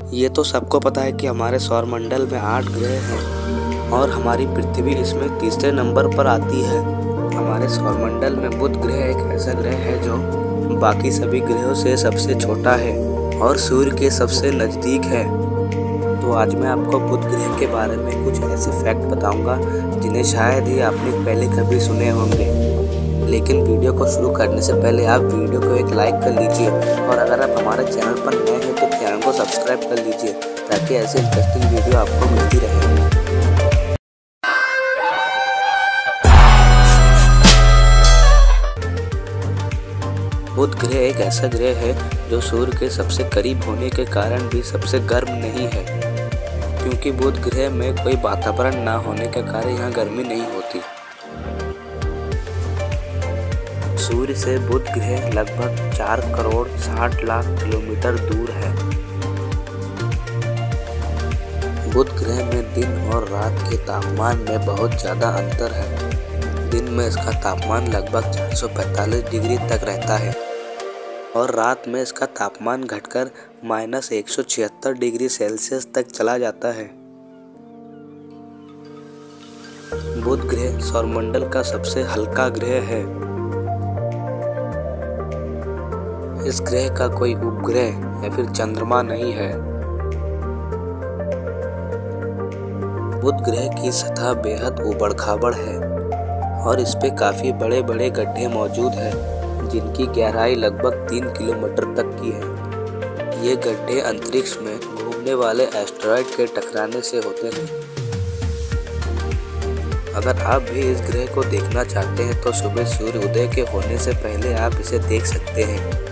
ये तो सबको पता है कि हमारे सौरमंडल में 8 ग्रह हैं और हमारी पृथ्वी इसमें तीसरे नंबर पर आती है। हमारे सौरमंडल में बुध ग्रह एक ऐसा ग्रह है जो बाकी सभी ग्रहों से सबसे छोटा है और सूर्य के सबसे नज़दीक है। तो आज मैं आपको बुध ग्रह के बारे में कुछ ऐसे फैक्ट बताऊंगा जिन्हें शायद ही आपने पहले कभी सुने होंगे। लेकिन वीडियो को शुरू करने से पहले आप वीडियो को एक लाइक कर लीजिए और अगर आप हमारे चैनल पर नए हैं तो चैनल को सब्सक्राइब कर लीजिए ताकि ऐसे इंटरेस्टिंग वीडियो आपको मिलती रहे। बुध ग्रह एक ऐसा ग्रह है जो सूर्य के सबसे करीब होने के कारण भी सबसे गर्म नहीं है, क्योंकि बुध ग्रह में कोई वातावरण ना होने के कारण यहाँ गर्मी नहीं होती। सूर्य से बुध ग्रह लगभग 4 करोड़ 60 लाख किलोमीटर दूर है। बुध ग्रह में दिन और रात के तापमान में बहुत ज़्यादा अंतर है। दिन में इसका तापमान लगभग 445 डिग्री तक रहता है और रात में इसका तापमान घटकर -176 डिग्री सेल्सियस तक चला जाता है। बुध ग्रह सौरमंडल का सबसे हल्का ग्रह है। इस ग्रह का कोई उपग्रह या फिर चंद्रमा नहीं है। बुध ग्रह की सतह बेहद ऊबड़-खाबड़ है और इस पे काफी बड़े बड़े गड्ढे मौजूद हैं जिनकी गहराई लगभग 3 किलोमीटर तक की है। ये गड्ढे अंतरिक्ष में घूमने वाले एस्टेरॉयड के टकराने से होते हैं। अगर आप भी इस ग्रह को देखना चाहते हैं तो सुबह सूर्य उदय के होने से पहले आप इसे देख सकते हैं।